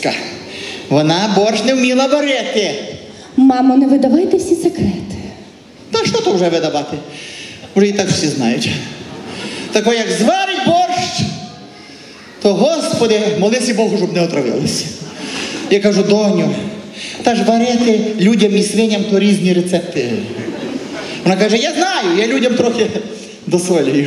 невістка. Вона борщ не вміла варити. Мамо, не видавайте всі секрети. Та що то вже видавати? Вже і так всі знають. Тако як зварить борщ, то, Господи, молися Богу, щоб не отравилися. Я кажу: доню, та ж варити людям і свиням то різні рецепти. Вона каже: я знаю, я людям трохи досолюю.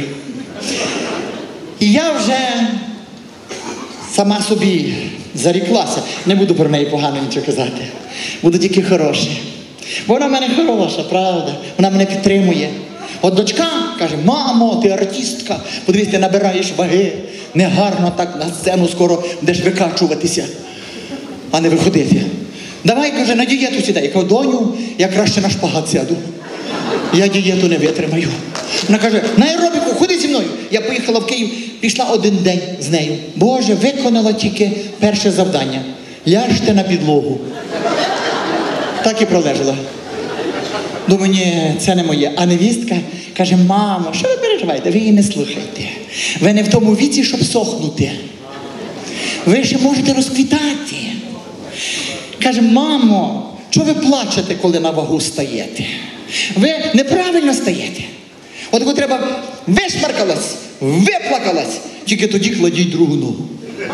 І я вже сама собі заріклася. Не буду про неї погано нічого казати. Буду тільки хороше. Бо вона в мене хороша, правда. Вона мене підтримує. От дочка каже: мамо, ти артистка, подивись, ти набираєш ваги. Негарно так на сцену скоро будеш викачуватися, а не виходити. Давай, каже, на дієту сідай. Я кажу: доню, я краще на шпагат сяду. Я дієту не витримаю. Вона каже: на аеробіку, ходи зі мною. Я поїхала в Київ, пішла один день з нею. Боже, виконала тільки перше завдання. Ляжте на підлогу. Так і пролежала. Думаю, ні, це не моє. А невістка каже: мамо, що ви переживаєте? Ви її не слухайте. Ви не в тому віці, щоб сохнути. Ви ще можете розквітати. Каже: мамо, чого ви плачете, коли на вагу стаєте? Ви неправильно стаєте. От треба вишмаркалась, виплакалась, тільки тоді кладіть другу ногу.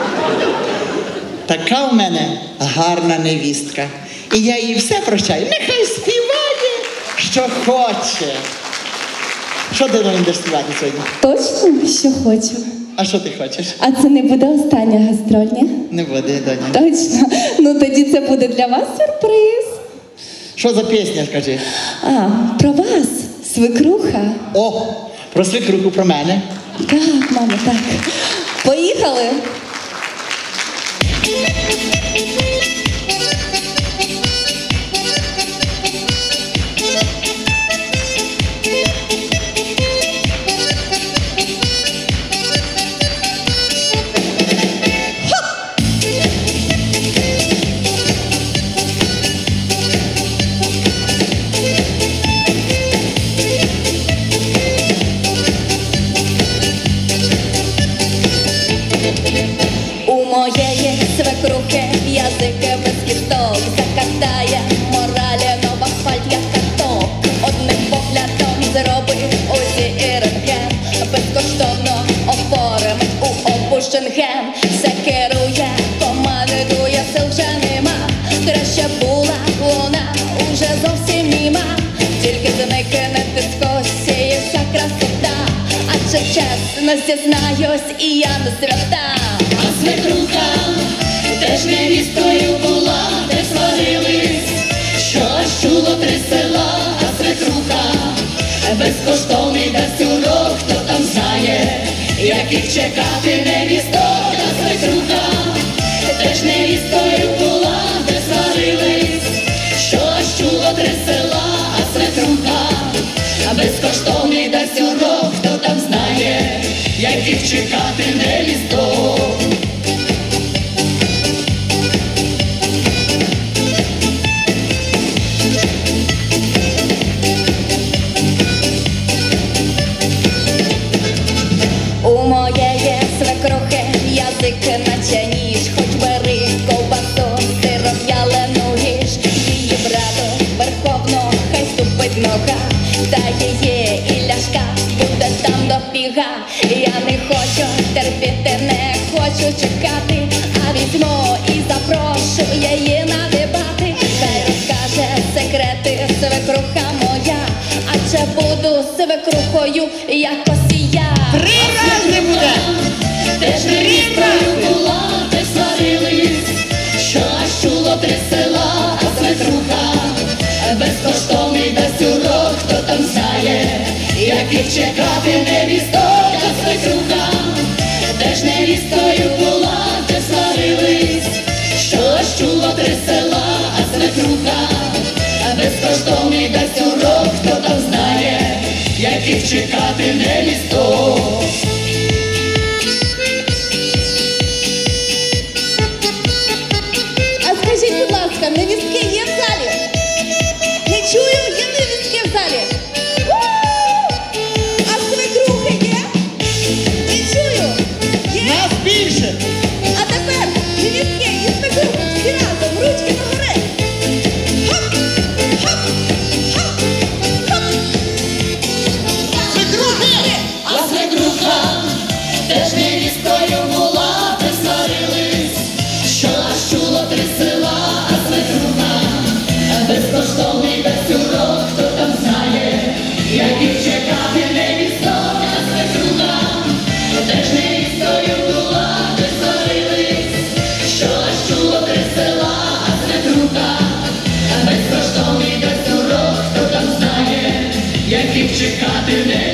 Така в мене гарна невістка. І я їй все прощаю. Нехай співає, що хоче. Що ти нам будеш співати сьогодні? Точно, що хочу. А що ти хочеш? А це не буде остання гастроль, ні? Не буде, доня. Точно. Ну тоді це буде для вас сюрприз. Що за пісня, скажи? А, про вас, свекруха. О, про свекруху, про мене. Так, мамо, так. Поїхали. У моєї свекрухи язик без кісток, закатає моралі, но в асфальт як карток. Одним поглядом зробив усі і рентген, безкоштовно оформить у опущенген. Все керує, командує, сил вже нема. Краще була вона уже зовсім німа. Тільки зникне дискусії вся красота. Адже чесно зізнаюсь, і я не свята. А свекруха теж невістою була, де сварились, що аж чуло 3 села. А свекруха безкоштовний дасть урок, хто там знає, яких чекати невісток. А свекруха теж невістою була, де сварились, що аж чуло 3 села. А свекруха безкоштовний дасть урок, хто там знає, яких чекати невісток. У моєї свекрухи язик наче ніж, хоч бери ковбасу, сиром в'ялену їж. Її брату верховно, хай ступить нога, та її і ляшка буде там до фіга. Я не хочу терпіти, не хочу чекати, а візьму і запрошу її на дебати. Хай розкаже секрети свекруха моя, адже буду свекрухою якось і я. 3 рази буде! Теж невістою була, де сварились, що аж чуло 3 села. А свекруха безкоштовний дасть урок, хто там знає, яких чекати невісток. А свекруха теж невістою була, де сварились, що аж чуло 3 села. А свекруха безкоштовний дасть урок, хто там знає, яких чекати невісток. А скажіть, будь ласка, невістки є в залі? Не чую, є невістки в залі? У! А свекрухи є? Не чую. Є? Нас більше! А тепер невістки і свекрухи чекати не